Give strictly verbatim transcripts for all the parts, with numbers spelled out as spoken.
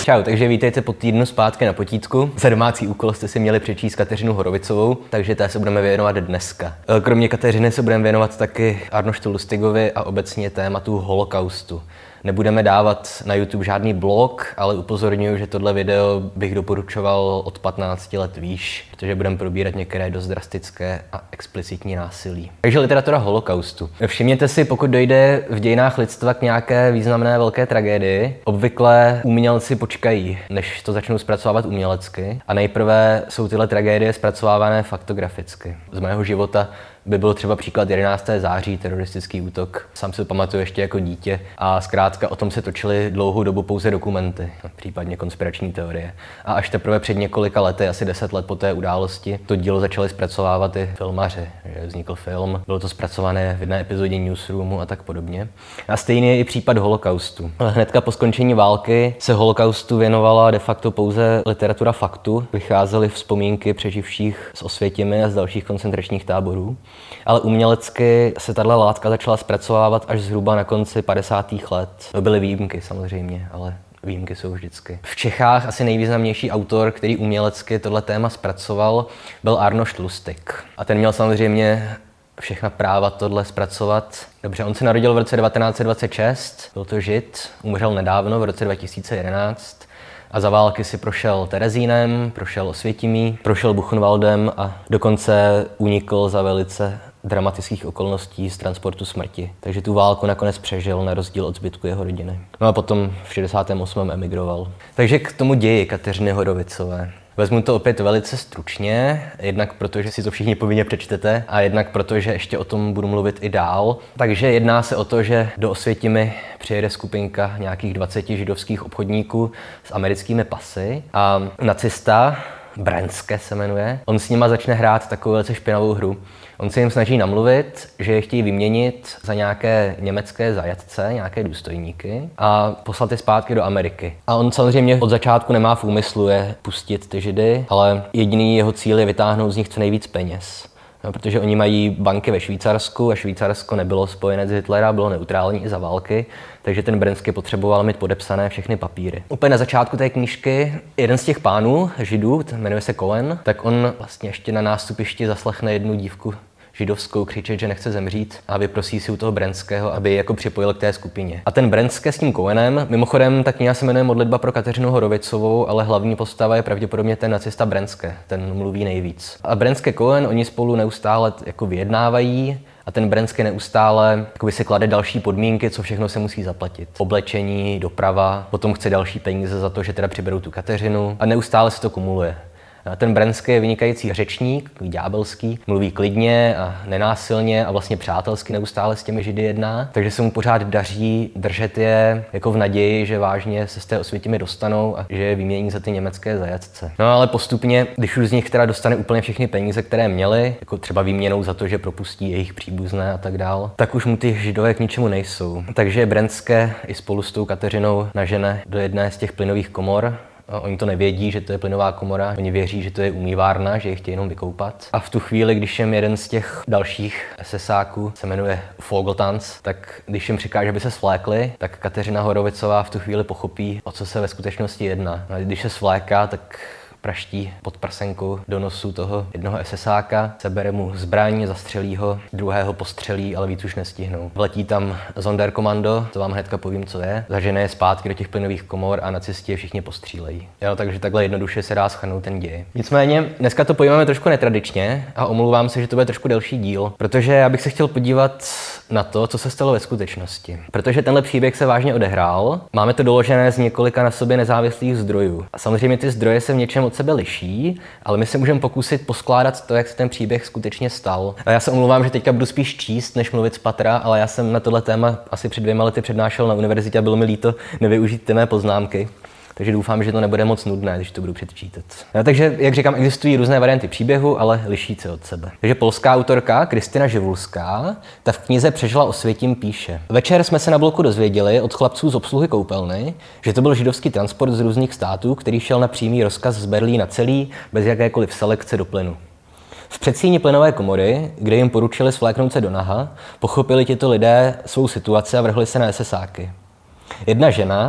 Čau, takže vítejte po týdnu zpátky na potítku. Za domácí úkol jste si měli přečíst Kateřinu Horovicovou, takže té se budeme věnovat dneska. Kromě Kateřiny se budeme věnovat taky Arnoštu Lustigovi a obecně tématu holokaustu. Nebudeme dávat na YouTube žádný blog, ale upozorňuji, že tohle video bych doporučoval od patnácti let výš, protože budeme probírat některé dost drastické a explicitní násilí. Takže literatura holokaustu. Všimněte si, pokud dojde v dějinách lidstva k nějaké významné velké tragédii, obvykle umělci počkají, než to začnou zpracovávat umělecky, a nejprve jsou tyhle tragédie zpracovávané faktograficky. Z mého života by byl třeba příklad jedenáctého září, teroristický útok. Sám si to pamatuju ještě jako dítě a zkrátka o tom se točily dlouhou dobu pouze dokumenty, případně konspirační teorie. A až teprve před několika lety, asi deset let po té události, to dílo začali zpracovávat i filmaři. Že vznikl film, bylo to zpracované v jedné epizodě Newsroomu a tak podobně. A stejný je i případ holokaustu. Hnedka po skončení války se holokaustu věnovala de facto pouze literatura faktu. Vycházely vzpomínky přeživších z Osvětimi a z dalších koncentračních táborů. Ale umělecky se tato látka začala zpracovávat až zhruba na konci padesátých let. To byly výjimky samozřejmě, ale výjimky jsou vždycky. V Čechách asi nejvýznamnější autor, který umělecky tohle téma zpracoval, byl Arnošt Lustig. A ten měl samozřejmě všechna práva tohle zpracovat. Dobře, on se narodil v roce devatenáct set dvacet šest, byl to Žid, umřel nedávno v roce dva tisíce jedenáct. A za války si prošel Terezínem, prošel Osvětimí, prošel Buchenwaldem a dokonce unikl za velice dramatických okolností z transportu smrti. Takže tu válku nakonec přežil na rozdíl od zbytku jeho rodiny. No a potom v šedesátém osmém emigroval. Takže k tomu ději Kateřiny Horovicové. Vezmu to opět velice stručně, jednak protože si to všichni povinně přečtete a jednak protože ještě o tom budu mluvit i dál. Takže jedná se o to, že do Osvětimi přijede skupinka nějakých dvaceti židovských obchodníků s americkými pasy a nacista, Brandske se jmenuje, on s nima začne hrát takovou velice špinavou hru. On se jim snaží namluvit, že je chtějí vyměnit za nějaké německé zajatce, nějaké důstojníky a poslat je zpátky do Ameriky. A on samozřejmě od začátku nemá v úmyslu je pustit ty Židy, ale jediný jeho cíl je vytáhnout z nich co nejvíc peněz. No, protože oni mají banky ve Švýcarsku a Švýcarsko nebylo spojenec Hitlera, bylo neutrální i za války, takže ten Brandske potřeboval mít podepsané všechny papíry. Úplně na začátku té knížky jeden z těch pánů, Židů, jmenuje se Cohen, tak on vlastně ještě na nástupišti zaslechne jednu dívku židovskou křičet, že nechce zemřít a vyprosí si u toho Brandského, aby ji jako připojil k té skupině. A ten Brandske s tím Cohenem, mimochodem ta kniha se jmenuje Modlitba pro Kateřinu Horovicovou, ale hlavní postava je pravděpodobně ten nacista Brandske, ten mluví nejvíc. A Brandske Cohen, oni spolu neustále jako vyjednávají a ten Brandske neustále jakoby si klade další podmínky, co všechno se musí zaplatit. Oblečení, doprava, potom chce další peníze za to, že teda přiberou tu Kateřinu a neustále se to kumuluje. Ten Brandske je vynikající řečník, ďábelský, mluví klidně a nenásilně a vlastně přátelsky neustále s těmi Židy jedná, takže se mu pořád daří držet je jako v naději, že vážně se z té Osvětimi dostanou a že je vymění za ty německé zajatce. No ale postupně, když už z nich teda dostane úplně všechny peníze, které měli, jako třeba výměnou za to, že propustí jejich příbuzné a tak dál, tak už mu ty Židové k ničemu nejsou. Takže Brandske i spolu s tou Kateřinou nažene do jedné z těch plynových komor. Oni to nevědí, že to je plynová komora, oni věří, že to je umývárna, že je chtějí jenom vykoupat. A v tu chvíli, když jim jeden z těch dalších esesáků se jmenuje Vogeltanz, tak když jim říká, že by se svlékli, tak Kateřina Horovicová v tu chvíli pochopí, o co se ve skutečnosti jedná. A když se svléká, tak praští pod prsenku do nosu toho jednoho esesáka, sebere mu zbraň, zastřelí ho, druhého postřelí, ale víc už nestihnou. Vletí tam Sonderkommando, to vám hnedka povím, co je, zažene je zpátky do těch plynových komor a nacisti je všichni postřílejí. Jo, takže takhle jednoduše se dá shrnout ten děj. Nicméně, dneska to pojmeme trošku netradičně a omlouvám se, že to bude trošku delší díl, protože já bych se chtěl podívat na to, co se stalo ve skutečnosti. Protože tenhle příběh se vážně odehrál, máme to doložené z několika na sobě nezávislých zdrojů. A samozřejmě ty zdroje se v něčem od sebe liší, ale my se můžeme pokusit poskládat to, jak se ten příběh skutečně stal. A já se omlouvám, že teďka budu spíš číst, než mluvit z patra, ale já jsem na tohle téma asi před dvěma lety přednášel na univerzitě a bylo mi líto nevyužít ty mé poznámky. Takže doufám, že to nebude moc nudné, když to budu předčítat. No, takže, jak říkám, existují různé varianty příběhu, ale liší se od sebe. Takže polská autorka Krystyna Żywulská, ta v knize Přežila Osvětim píše: Večer jsme se na bloku dozvěděli od chlapců z obsluhy koupelny, že to byl židovský transport z různých států, který šel na přímý rozkaz z Berlína celý, bez jakékoliv selekce do plynu. V předsíni plynové komory, kde jim poručili svléknout se do naha, pochopili tito lidé svou situaci a vrhli se na esesáky. Jedna žena,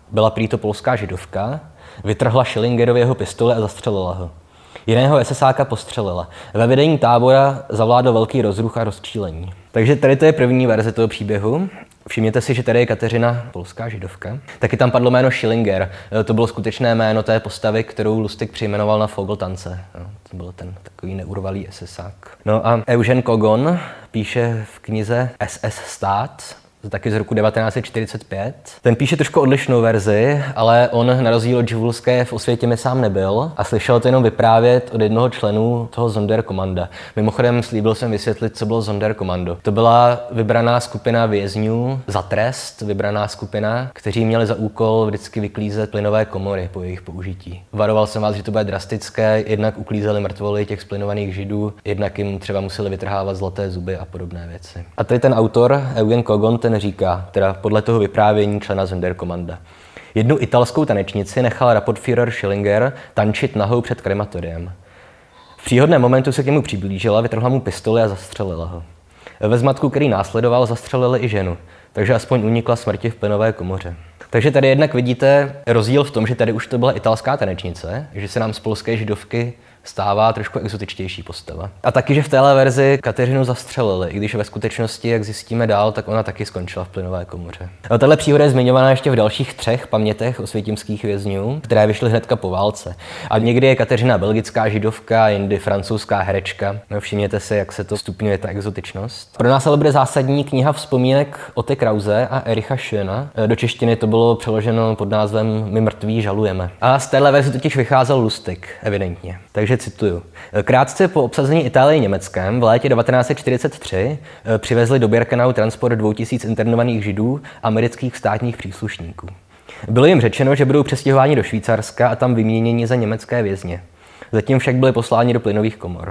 Byla prý to polská židovka, vytrhla Schillingerovi jeho pistoli a zastřelila ho. Jiného esesáka postřelila. Ve vedení tábora zavládl velký rozruch a rozčílení. Takže tady to je první verze toho příběhu. Všimněte si, že tady je Kateřina, polská židovka. Taky tam padlo jméno Schillinger. To bylo skutečné jméno té postavy, kterou Lustig přejmenoval na Fogeltance. No, to byl ten takový neurvalý esesák. No a Eugen Kogon píše v knize S S Stát, taky z roku devatenáct set čtyřicet pět. Ten píše trošku odlišnou verzi, ale on na rozdíl od Dživulské v Osvětimi sám nebyl a slyšel to jenom vyprávět od jednoho členů toho Sonderkommanda. Mimochodem slíbil jsem vysvětlit, co bylo Sonderkommando. To byla vybraná skupina vězňů za trest, vybraná skupina, kteří měli za úkol vždycky vyklízet plynové komory po jejich použití. Varoval jsem vás, že to bude drastické, jednak uklízeli mrtvoly těch splynovaných židů, jednak jim třeba museli vytrhávat zlaté zuby a podobné věci. A tady ten autor, Eugen Kogon, ten říká, teda podle toho vyprávění člena Sonderkommanda. Jednu italskou tanečnici nechal Rapportführer Schillinger tančit nahou před krematoriem. V příhodném momentu se k němu přiblížila, vytrhla mu pistoli a zastřelila ho. Ve zmatku, který následoval, zastřelili i ženu, takže aspoň unikla smrti v plynové komoře. Takže tady jednak vidíte rozdíl v tom, že tady už to byla italská tanečnice, že se nám z polské židovky stává trošku exotičtější postava. A taky, že v téhle verzi Kateřinu zastřelili, i když ve skutečnosti, jak zjistíme dál, tak ona taky skončila v plynové komoře. A tahle příhoda je zmiňovaná ještě v dalších třech pamětech osvětimských vězňů, které vyšly hnedka po válce. A někdy je Kateřina belgická židovka, jindy francouzská herečka. No, všimněte si, jak se to stupňuje ta exotičnost. Pro nás ale bude zásadní kniha vzpomínek Otte Krause a Ericha Schöna. Do češtiny to bylo přeloženo pod názvem My mrtví žalujeme. A z téhle verze totiž vycházel Lustig, evidentně. Takže cituju. Krátce po obsazení Itálie Německem v létě devatenáct set čtyřicet tři přivezli do Birkenau transport dvou tisíc internovaných židů amerických státních příslušníků. Bylo jim řečeno, že budou přestěhováni do Švýcarska a tam vyměněni za německé vězně. Zatím však byli posláni do plynových komor.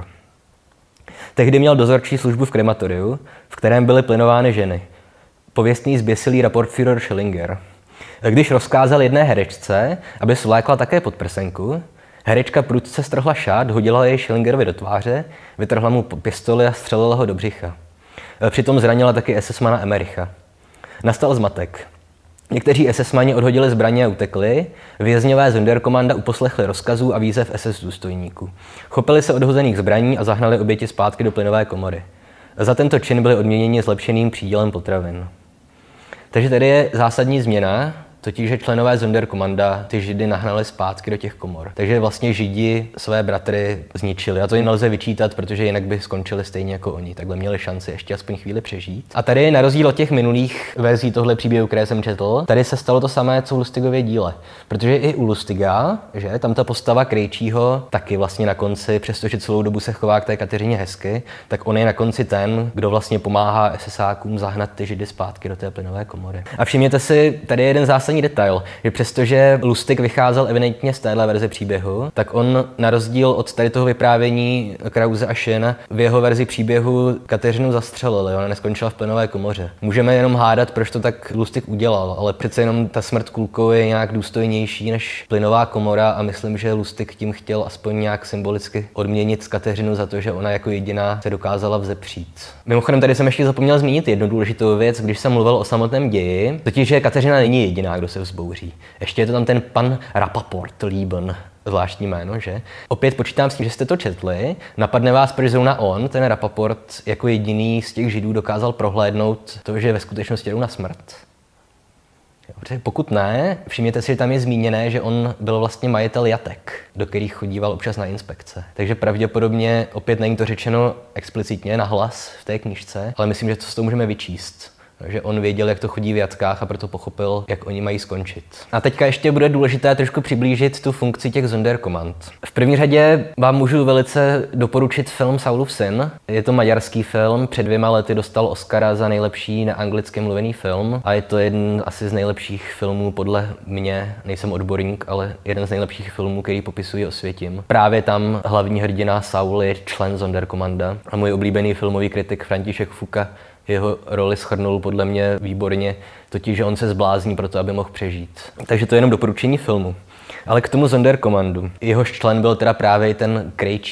Tehdy měl dozorčí službu v krematoriu, v kterém byly plynovány ženy. Pověstný zběsilý Rapportführer Schillinger. Když rozkázal jedné herečce, aby svlékla také podprsenku, herečka prudce strhla šát, hodila jej Schillingerovi do tváře, vytrhla mu pistoli a střelila ho do břicha. Přitom zranila taky esesmana Emericha. Nastal zmatek. Někteří esesmani odhodili zbraně a utekli, vězňové Sonderkommanda uposlechli rozkazů a výzev es es důstojníků. Chopili se odhozených zbraní a zahnali oběti zpátky do plynové komory. Za tento čin byli odměněni zlepšeným přídělem potravin. Takže tady je zásadní změna, totiž, že členové Sonderkommanda ty židy nahnali zpátky do těch komor. Takže vlastně židi své bratry zničili. A to jim nelze vyčítat, protože jinak by skončili stejně jako oni. Takhle měli šanci ještě aspoň chvíli přežít. A tady na rozdíl od těch minulých verzí tohle příběhu, které jsem četl, tady se stalo to samé, co v Lustigově díle. Protože i u Lustiga, že tam ta postava Krejčího taky vlastně na konci, přestože celou dobu se chová k té Kateřině hezky, tak on je na konci ten, kdo vlastně pomáhá esesákům zahnat ty židy zpátky do té plynové komory. A všimněte si, tady je jeden zásadní detail, že přestože Lustig vycházel evidentně z téhle verze příběhu, tak on na rozdíl od tady toho vyprávění Krause a Schöna v jeho verzi příběhu Kateřinu zastřelili, ona neskončila v plynové komoře. Můžeme jenom hádat, proč to tak Lustig udělal, ale přece jenom ta smrt kulkou je nějak důstojnější než plynová komora a myslím, že Lustig tím chtěl aspoň nějak symbolicky odměnit Kateřinu za to, že ona jako jediná se dokázala vzepřít. Mimochodem tady jsem ještě zapomněl zmínit jednu důležitou věc, když jsem mluvil o samotném ději, totiž že Kateřina není jediná, kdo se vzbouří. Ještě je to tam ten pan Rappaport Lieben, zvláštní jméno, že? Opět počítám s tím, že jste to četli, napadne vás, proč zrovna on, ten Rappaport, jako jediný z těch židů dokázal prohlédnout to, že ve skutečnosti jdou na smrt. Dobře, pokud ne, všimněte si, že tam je zmíněné, že on byl vlastně majitel jatek, do kterých chodíval občas na inspekce. Takže pravděpodobně opět není to řečeno explicitně nahlas v té knížce, ale myslím, že to s toho můžeme vyčíst. že on věděl, jak to chodí v jatkách a proto pochopil, jak oni mají skončit. A teďka ještě bude důležité trošku přiblížit tu funkci těch Sonderkommand. V první řadě vám můžu velice doporučit film Saulův syn. Je to maďarský film, před dvěma lety dostal Oscara za nejlepší neanglicky mluvený film a je to jeden asi z nejlepších filmů podle mě, nejsem odborník, ale jeden z nejlepších filmů, který popisují Osvětim. Právě tam hlavní hrdina Saul je člen Sonderkommanda a můj oblíbený filmový kritik František Fuka jeho roli shrnul podle mě výborně, totiž, že on se zblázní pro to, aby mohl přežít. Takže to je jenom doporučení filmu. Ale k tomu Sonderkommandu. Jehož člen byl teda právě ten Krejčí,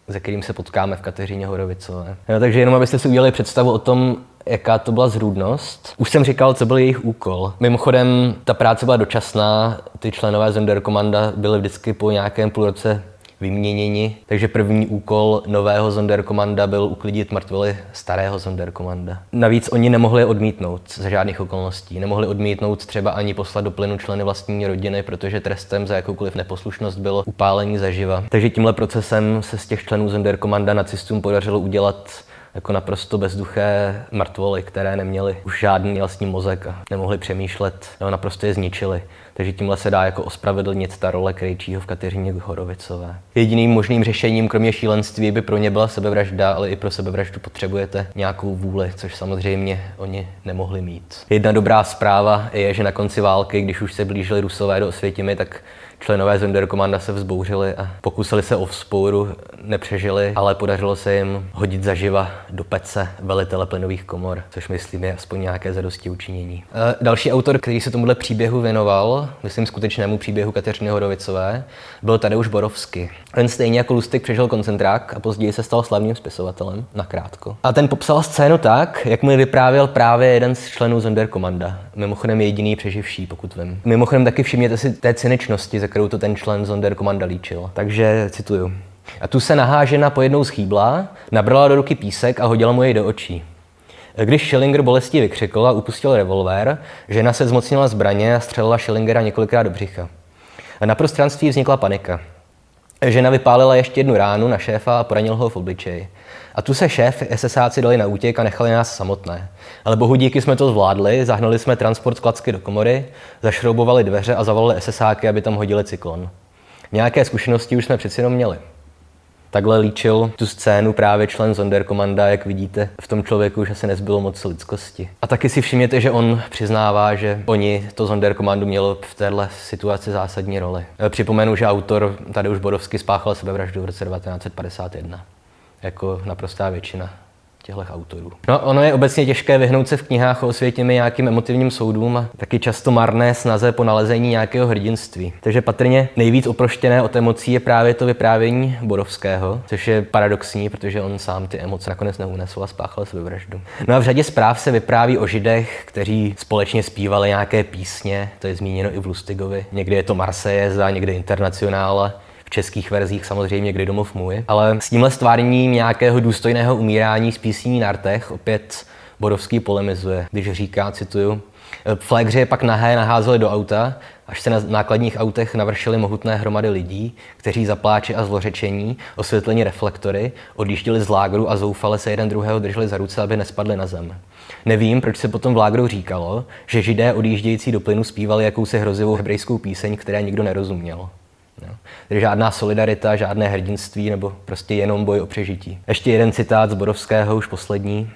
se kterým se potkáme v Kateřině Horovicové. No, takže jenom abyste si udělali představu o tom, jaká to byla zrůdnost. Už jsem říkal, co byl jejich úkol. Mimochodem, ta práce byla dočasná, ty členové Sonderkommanda byly vždycky po nějakém půl roce vyměněni, takže první úkol nového Sonderkommanda byl uklidit mrtvoly starého Sonderkommanda. Navíc oni nemohli odmítnout za žádných okolností. Nemohli odmítnout třeba ani poslat do plynu členy vlastní rodiny, protože trestem za jakoukoliv neposlušnost bylo upálení zaživa. Takže tímhle procesem se z těch členů Sonderkommanda nacistům podařilo udělat jako naprosto bezduché mrtvoly, které neměly už žádný vlastní mozek a nemohli přemýšlet, no, naprosto je zničili. Takže tímhle se dá jako ospravedlnit ta role Krejčího v Kateřině Horovicové. Jediným možným řešením, kromě šílenství, by pro ně byla sebevražda, ale i pro sebevraždu potřebujete nějakou vůli, což samozřejmě oni nemohli mít. Jedna dobrá zpráva je, že na konci války, když už se blížili Rusové do Osvětimi, tak členové Sonderkommanda se vzbouřili a pokusili se o vzpouru, nepřežili, ale podařilo se jim hodit zaživa do pece velitele plynových komor, což myslím je aspoň nějaké zadosti učinění. Další autor, který se tomuhle příběhu věnoval, myslím skutečnému příběhu Kateřiny Horovicové, byl Tadeusz Borowski. Ten stejně jako Lustig přežil koncentrák a později se stal slavným spisovatelem, nakrátko. A ten popsal scénu tak, jak mu vyprávěl právě jeden z členů Sonderkommanda. Mimochodem jediný přeživší, pokud vím. Mimochodem taky všimněte si té cyničnosti, za kterou to ten člen Sonderkommanda líčil. Takže cituju. A tu se nahá žena pojednou schýbla, nabrala do ruky písek a hodila mu jej do očí. Když Schillinger bolestí vykřikl a upustil revolver, žena se zmocnila zbraně a střelila Schillingera několikrát do břicha. Na prostranství vznikla panika. Žena vypálila ještě jednu ránu na šéfa a poranil ho v obličeji. A tu se šéf esesáci dali na útěk a nechali nás samotné. Ale bohu díky jsme to zvládli, zahnali jsme transport z klacky do komory, zašroubovali dveře a zavolali esesáky, aby tam hodili cyklon. Nějaké zkušenosti už jsme přeci jenom měli. Takhle líčil tu scénu právě člen Sonderkommanda, jak vidíte, v tom člověku už asi nezbylo moc lidskosti. A taky si všimněte, že on přiznává, že oni to Sonderkommandu mělo v téhle situaci zásadní roli. Připomenu, že autor Tadeusz Borowski spáchal sebevraždu v roce devatenáct set padesát jedna. Jako naprostá většina těchto autorů. No, ono je obecně těžké vyhnout se v knihách o Osvětimi nějakým emotivním soudům a taky často marné snaze po nalezení nějakého hrdinství. Takže patrně nejvíc oproštěné od emocí je právě to vyprávění Borowského, což je paradoxní, protože on sám ty emoce nakonec neunesl a spáchal sebevraždu. No a v řadě zpráv se vypráví o Židech, kteří společně zpívali nějaké písně, to je zmíněno i v Lustigovi. Někdy je to Marsejeza, někdy Internacionála. V českých verzích samozřejmě Kdy domov můj, ale s tímhle stvárněním nějakého důstojného umírání z písní na rtech opět Borowský polemizuje, když říká, cituju, Flégři je pak nahé naházeli do auta, až se na nákladních autech navršily mohutné hromady lidí, kteří za pláče a zlořečení, osvětlení reflektory, odjížděli z lágru a zoufale se jeden druhého drželi za ruce, aby nespadli na zem. Nevím, proč se potom v lágru říkalo, že Židé odjíždějící do plynu zpívali jakousi hrozivou hebrejskou píseň, které nikdo nerozuměl. No. Tedy žádná solidarita, žádné hrdinství nebo prostě jenom boj o přežití. Ještě jeden citát z Borowského, už poslední.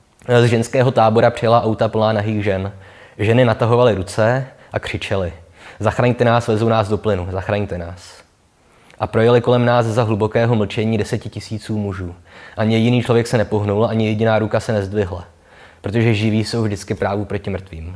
Z ženského tábora přijela auta plná nahých žen. Ženy natahovaly ruce a křičely. Zachraňte nás, vezou nás do plynu, zachraňte nás. A projeli kolem nás za hlubokého mlčení deseti tisíců mužů. Ani jediný člověk se nepohnul, ani jediná ruka se nezdvihla. Protože živí jsou vždycky právu proti mrtvým.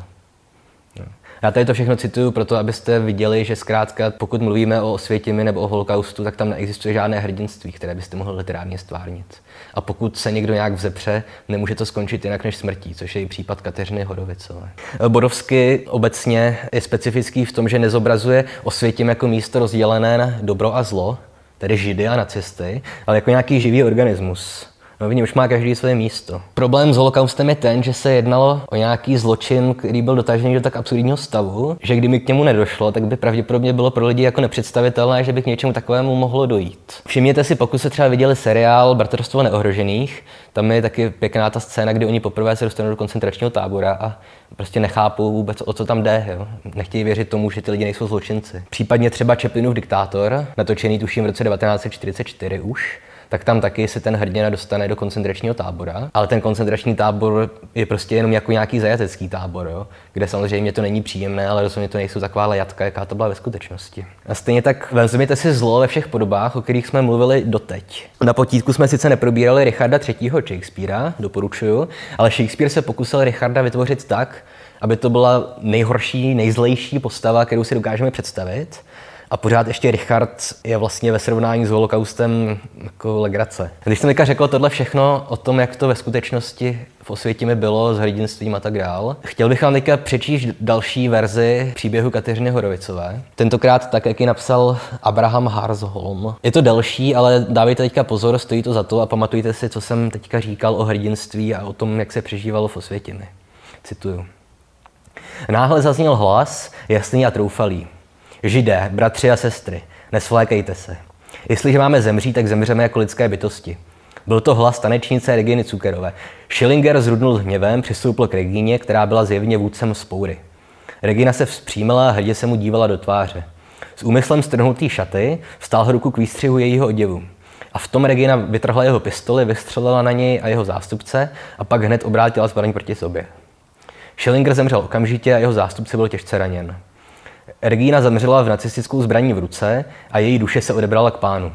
No. Já tady to všechno cituju proto, abyste viděli, že zkrátka, pokud mluvíme o Osvětimi nebo o holokaustu, tak tam neexistuje žádné hrdinství, které byste mohli literárně stvárnit. A pokud se někdo nějak vzepře, nemůže to skončit jinak než smrtí, což je i případ Kateřiny Horovicové. Borowski obecně je specifický v tom, že nezobrazuje Osvětim jako místo rozdělené na dobro a zlo, tedy Židy a nacisty, ale jako nějaký živý organismus. No, v něm už má každý své místo. Problém s holokaustem je ten, že se jednalo o nějaký zločin, který byl dotažený do tak absurdního stavu, že kdyby k němu nedošlo, tak by pravděpodobně bylo pro lidi jako nepředstavitelné, že by k něčemu takovému mohlo dojít. Všimněte si, pokud se třeba viděli seriál Bratrstvo neohrožených, tam je taky pěkná ta scéna, kdy oni poprvé se dostanou do koncentračního tábora a prostě nechápou vůbec, o co tam jde. Jo? Nechtějí věřit tomu, že ty lidi nejsou zločinci. Případně třeba Chaplinův Diktátor, natočený tuším v roce devatenáct set čtyřicet čtyři už, tak tam taky se ten hrdina dostane do koncentračního tábora. Ale ten koncentrační tábor je prostě jenom jako nějaký zajatecký tábor, jo? Kde samozřejmě to není příjemné, ale rozhodně to nejsou taková lajatka, jaká to byla ve skutečnosti. A stejně tak vezměte si zlo ve všech podobách, o kterých jsme mluvili doteď. Na potítku jsme sice neprobírali Richarda třetího. Shakespearea, doporučuju, ale Shakespeare se pokusil Richarda vytvořit tak, aby to byla nejhorší, nejzlejší postava, kterou si dokážeme představit. A pořád ještě Richard je vlastně ve srovnání s holokaustem jako legrace. Když jsem teďka řekl tohle všechno o tom, jak to ve skutečnosti v Osvětimi bylo s hrdinstvím a tak dál, chtěl bych vám teďka přečíst další verzi příběhu Kateřiny Horovicové. Tentokrát tak, jak ji napsal Abraham Harzholm. Je to delší, ale dávejte teďka pozor, stojí to za to a pamatujte si, co jsem teďka říkal o hrdinství a o tom, jak se přežívalo v Osvětimi. Cituju. Náhle zazněl hlas, jasný a troufalý. Židé, bratři a sestry, nesvlékejte se. Jestliže máme zemřít, tak zemřeme jako lidské bytosti. Byl to hlas tanečnice Reginy Zuckerové. Schillinger zrudnul hněvem, přistoupil k Regině, která byla zjevně vůdcem vzpoury. Regina se vzpřímila a hrdě se mu dívala do tváře. S úmyslem strhnutý šaty vstáhl ruku k výstřihu jejího oděvu. A v tom Regina vytrhla jeho pistoli, vystřelila na něj a jeho zástupce a pak hned obrátila zbraň proti sobě. Schillinger zemřel okamžitě a jeho zástupce byl těžce raněn. Regina zemřela v nacistickou zbraní v ruce a její duše se odebrala k Pánu.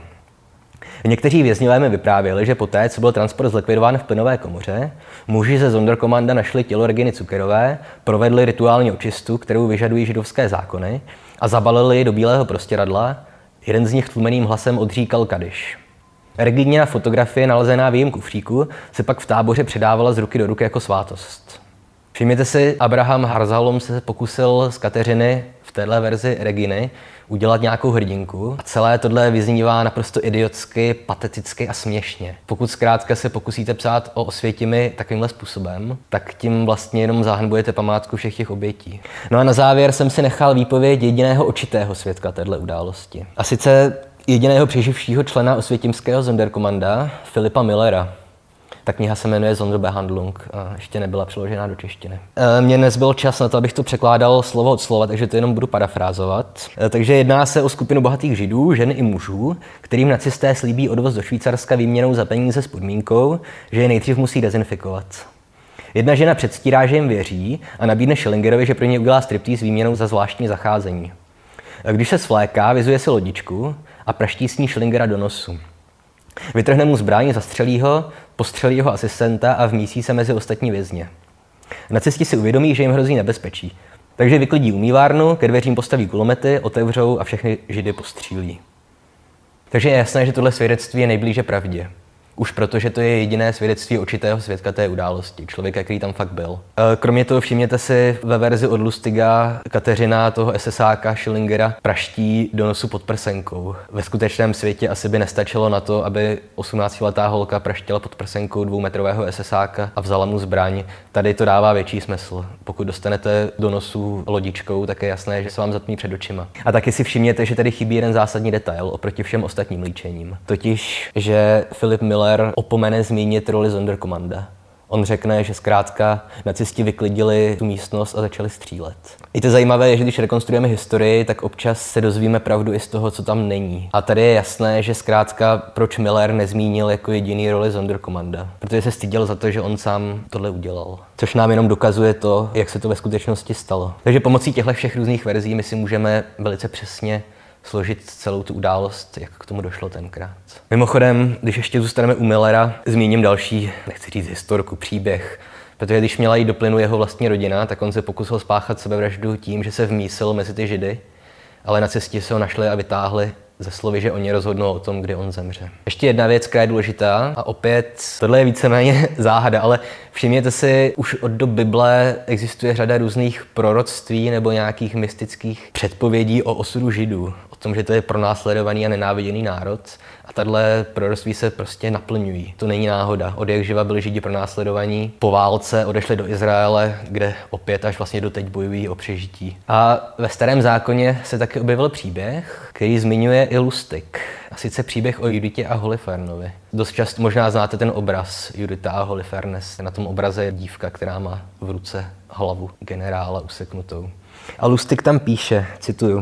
Někteří vězňové mi vyprávěli, že poté, co byl transport zlikvidován v plynové komoře, muži ze Sonderkommanda našli tělo Reginy Zuckerové, provedli rituální očistu, kterou vyžadují židovské zákony, a zabalili ji do bílého prostěradla. Jeden z nich tlumeným hlasem odříkal kadiš. Regina fotografie nalezená v jejím kufříku se pak v táboře předávala z ruky do ruky jako svátost. Všimněte si, Abraham Harzholm se pokusil z Kateřiny v téhle verzi Reginy udělat nějakou hrdinku a celé tohle vyznívá naprosto idiotsky, pateticky a směšně. Pokud zkrátka se pokusíte psát o Osvětimi takovýmhle způsobem, tak tím vlastně jenom zahanbujete památku všech těch obětí. No a na závěr jsem si nechal výpověď jediného očitého svědka téhle události. A sice jediného přeživšího člena osvětimského Sonderkommanda, Filipa Millera. Ta kniha se jmenuje Sonderbehandlung a ještě nebyla přeložena do češtiny. Mně nezbyl čas na to, abych to překládal slovo od slova, takže to jenom budu parafrázovat. Takže jedná se o skupinu bohatých židů, žen i mužů, kterým nacisté slíbí odvoz do Švýcarska výměnou za peníze s podmínkou, že je nejdřív musí dezinfikovat. Jedna žena předstírá, že jim věří a nabídne Schillingerovi, že pro ně udělá striptease výměnou za zvláštní zacházení. Když se svléká, vyzuje si lodičku a praští s ní Schillingera do nosu. Vytrhne mu zbraň, zastřelí ho, postřelí jeho asistenta a vmísí se mezi ostatní vězně. Nacisti si uvědomí, že jim hrozí nebezpečí, takže vyklidí umývárnu, ke dveřím postaví kulomety, otevřou a všechny židy postřílí. Takže je jasné, že tohle svědectví je nejblíže pravdě. Už protože to je jediné svědectví očitého svědka té události, člověka, který tam fakt byl. Kromě toho všimněte si ve verzi od Lustiga Kateřina toho esesáka Schillingera praští do nosu pod prsenkou. Ve skutečném světě asi by nestačilo na to, aby osmnáctiletá holka praštila pod prsenkou dvoumetrového esesáka a vzala mu zbraň. Tady to dává větší smysl. Pokud dostanete do nosu lodičkou, tak je jasné, že se vám zatmí před očima. A taky si všimněte, že tady chybí jeden zásadní detail oproti všem ostatním líčením. Totiž, že Philip Miller opomene zmínit roli Sonderkommanda. On řekne, že zkrátka nacisti vyklidili tu místnost a začali střílet. I to zajímavé je, že když rekonstruujeme historii, tak občas se dozvíme pravdu i z toho, co tam není. A tady je jasné, že zkrátka proč Miller nezmínil jako jediný roli Sonderkommanda. Protože se styděl za to, že on sám tohle udělal. Což nám jenom dokazuje to, jak se to ve skutečnosti stalo. Takže pomocí těchto všech různých verzí my si můžeme velice přesně složit celou tu událost, jak k tomu došlo tenkrát. Mimochodem, když ještě zůstaneme u Millera, zmíním další, nechci říct historku, příběh, protože když měla jít do plynu jeho vlastní rodina, tak on se pokusil spáchat sebevraždu tím, že se vmísil mezi ty židy, ale nacisti se ho našli a vytáhli ze slovy, že oni rozhodnou o tom, kdy on zemře. Ještě jedna věc, která je důležitá, a opět, tohle je víceméně záhada, ale všimněte si, už od dob Bible existuje řada různých proroctví nebo nějakých mystických předpovědí o osudu Židů. O tom, že to je pronásledovaný a nenáviděný národ. A tahle proroctví se prostě naplňují. To není náhoda. Od jak živa byli Židi pronásledovaní, po válce odešli do Izraele, kde opět až vlastně doteď bojují o přežití. A ve Starém zákoně se taky objevil příběh, který zmiňuje i Lustig. A sice příběh o Juditě a Holifernovi. Dost často možná znáte ten obraz Judita a Holifernes. Na tom obraze je dívka, která má v ruce hlavu generála useknutou. A Lustig tam píše, cituju: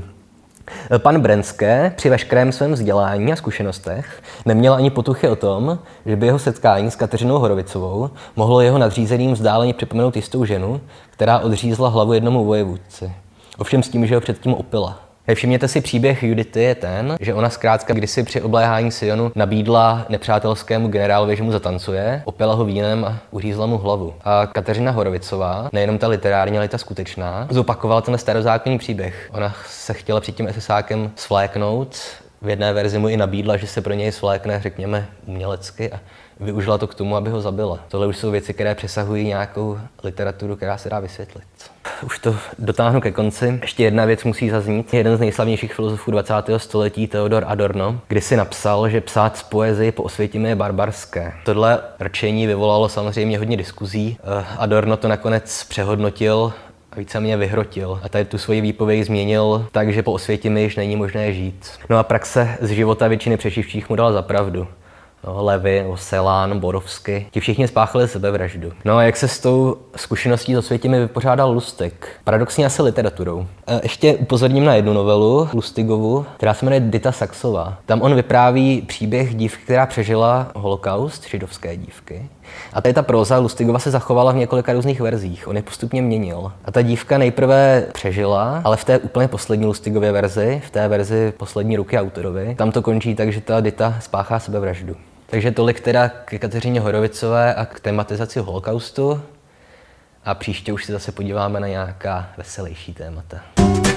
Pan Brenské při veškerém svém vzdělání a zkušenostech neměl ani potuchy o tom, že by jeho setkání s Kateřinou Horovicovou mohlo jeho nadřízeným vzdáleně připomenout jistou ženu, která odřízla hlavu jednomu vojevůdci. Ovšem s tím, že ho předtím opila. Všimněte si, příběh Judity je ten, že ona zkrátka kdysi při obléhání Sionu nabídla nepřátelskému generálovi, že mu zatancuje, opila ho vínem a uřízla mu hlavu. A Kateřina Horovicová, nejenom ta literární, ale i ta skutečná, zopakovala ten starozákonní příběh. Ona se chtěla před tím esesákem svléknout, v jedné verzi mu i nabídla, že se pro něj svlékne, řekněme, umělecky a využila to k tomu, aby ho zabila. Tohle už jsou věci, které přesahují nějakou literaturu, která se dá vysvětlit. Už to dotáhnu ke konci. Ještě jedna věc musí zaznít. Jeden z nejslavnějších filozofů dvacátého století, Theodor Adorno, kdysi napsal, že psát z poezie po Osvětimi je barbarské. Tohle rčení vyvolalo samozřejmě hodně diskuzí. Adorno to nakonec přehodnotil a víceméně vyhrotil. A tady tu svoji výpověď změnil tak, že po Osvětimi již není možné žít. No a praxe z života většiny přeživších mu dala za pravdu. No, Levy, Selán, Borovsky, ti všichni spáchali sebevraždu. No a jak se s tou zkušeností s Osvětimi vypořádal Lustig? Paradoxně asi literaturou. E, ještě upozorním na jednu novelu Lustigovu, která se jmenuje Dita Saxová. Tam on vypráví příběh dívky, která přežila holokaust, židovské dívky. A tady ta próza Lustigova se zachovala v několika různých verzích, on je postupně měnil. A ta dívka nejprve přežila, ale v té úplně poslední Lustigově verzi, v té verzi poslední ruky autorovi, tam to končí tak, že ta Dita spáchá sebevraždu. Takže tolik teda k Kateřině Horovicové a k tematizaci holokaustu. A příště už se zase podíváme na nějaká veselější témata.